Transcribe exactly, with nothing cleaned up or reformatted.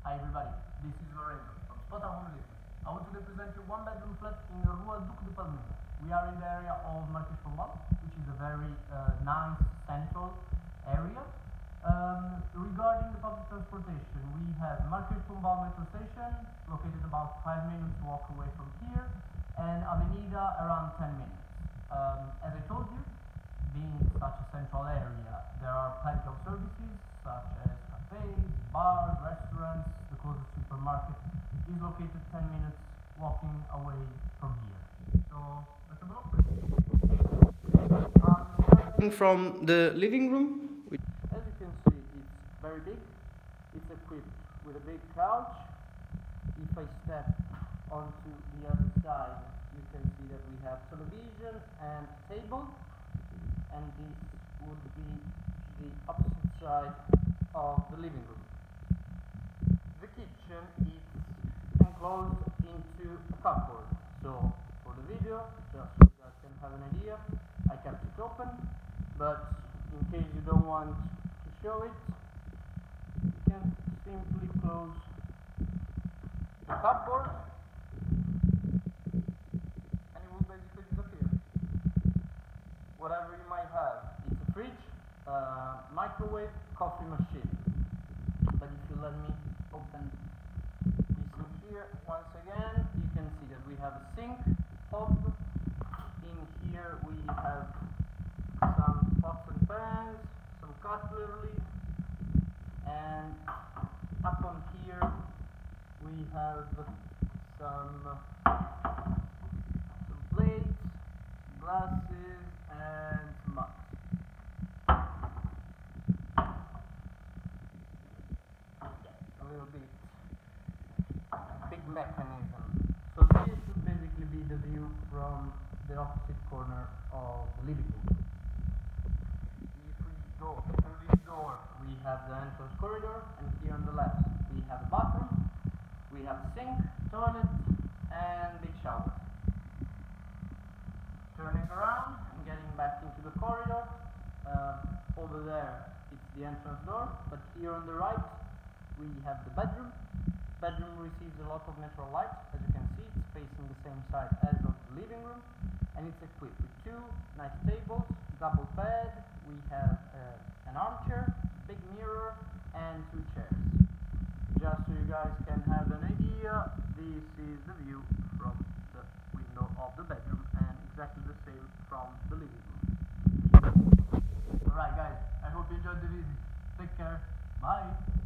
Hi everybody, this is Lorenzo from Spota Home Listings. I want to present you one bedroom flat in Rua Duque de Palmira. We are in the area of Marquês de Pombal, which is a very uh, nice central area. Um, regarding the public transportation, we have Marquês de Pombal metro station, located about five minutes walk away from here, and Avenida around ten minutes. Um, as I told you, being such a central area, there are plenty of services such as cafes, bars, restaurants. The closest supermarket is located ten minutes walking away from here. So let's have a look. Um, starting from the living room, which, as you can see, it's very big. It's equipped with a big couch. If I step onto the other side, you can see that we have television and table, and this would be the opposite side of the living room. The kitchen is enclosed into a cupboard. So for the video, just so you guys can have an idea, I kept it open, but in case you don't want to show it, you can simply close the cupboard and it will basically disappear. Whatever you might have, it's a fridge, uh, microwave, coffee machine. But if you let me open this in here once again, you can see that we have a sink, hob. In here we have some pots and pans, some cutlery, and up on here we have some some plates, glasses, and mugs. A little bit big mechanism. So this would basically be the view from the opposite corner of the living room. If we go through this door, we have the entrance corridor, and here on the left we have a bathroom, we have a sink, toilet, and big shower. Turning around and getting back into the corridor, uh, over there it's the entrance door, but here on the right we have the bedroom. Bedroom receives a lot of natural light. As you can see, it's facing the same side as of the living room, and it's equipped with two nice tables, double bed, we have uh, an armchair, big mirror, and two chairs. Just so you guys can have an idea, this is the view from the window of the bedroom, and exactly the same from the living room. Alright guys, I hope you enjoyed the video. Take care, bye!